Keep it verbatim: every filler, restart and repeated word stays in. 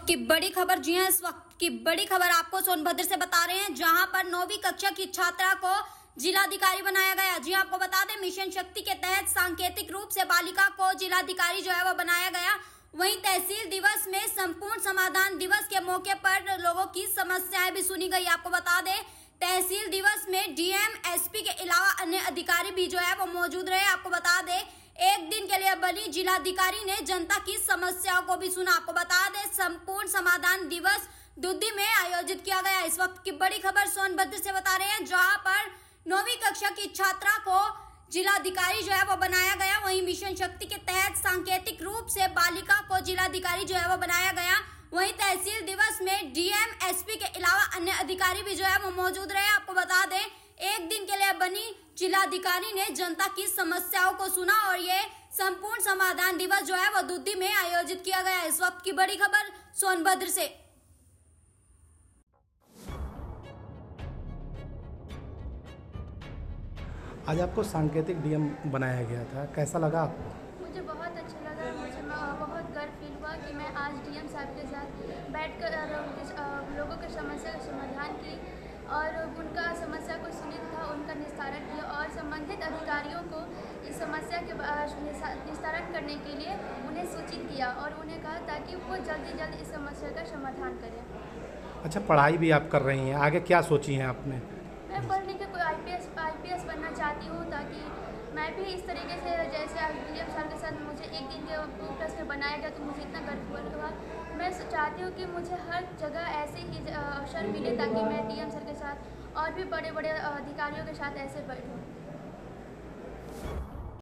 की बड़ी खबर। जी हां, इस वक्त की बड़ी खबर आपको सोनभद्र से बता रहे हैं, जहां पर नौवीं कक्षा की छात्रा को जिलाधिकारी बनाया गया। जी आपको बता दें, मिशन शक्ति के तहत सांकेतिक रूप से बालिका को जिलाधिकारी जो है वो बनाया गया। वहीं तहसील दिवस में संपूर्ण समाधान दिवस के मौके पर लोगों की समस्याएं भी सुनी गई। आपको बता दें, तहसील दिवस में डीएम, एसपी के अलावा अन्य अधिकारी भी जो है वो मौजूद रहे। आपको बता दें, एक दिन के लिए बनी जिलाधिकारी ने जनता की समस्याओं को भी सुना। आपको बता दें, संपूर्ण समाधान दिवस दुद्दी में आयोजित किया गया। इस वक्त की बड़ी खबर सोनभद्र से बता रहे हैं, जहां पर नौवीं कक्षा की छात्रा को जिलाधिकारी जो है वो बनाया गया। वहीं मिशन शक्ति के तहत सांकेतिक रूप से बालिका को जिलाधिकारी जो है वो बनाया गया। वहीं तहसील दिवस में डीएम, एसपी के अलावा अन्य अधिकारी भी जो है वो मौजूद रहे। आपको बता दें, एक दिन के लिए बनी जिलाधिकारी ने जनता की समस्याओं को सुना और ये संपूर्ण समाधान दिवस जो है वो दुद्दी में आयोजित किया गया। इस वक्त की बड़ी खबर सोनभद्र से। आज आपको सांकेतिक डीएम बनाया गया था, कैसा लगा आपको? मुझे बहुत अच्छा लगा। मुझे बहुत गर्व फील हुआ कि मैं आज डीएम साहब के साथ बैठकर उनके लोगों की समस्या का समाधान की और उनका समस्या को सुनी था, उनका निस्तारण किया और संबंधित अधिकारियों को इस समस्या के निस्तारण करने के लिए उन्हें सूचित किया और उन्हें कहा ताकि वो जल्दी जल्द इस समस्या का समाधान करें। अच्छा, पढ़ाई भी आप कर रही हैं, आगे क्या सोची हैं आपने? मैं पढ़ लिख के कोई आईपीएस आईपीएस बनना चाहती हूँ, ताकि मैं भी इस तरीके से जैसे आज डीएम साहब के साथ मुझे एक दिन के प्लस में बनाया गया तो मुझे इतना गर्व हुआ। मैं चाहती हूँ कि मुझे हर जगह ऐसे ही अवसर मिले ताकि मैं डीएम सर के साथ और भी बड़े बड़े अधिकारियों के साथ ऐसे बैठूँ।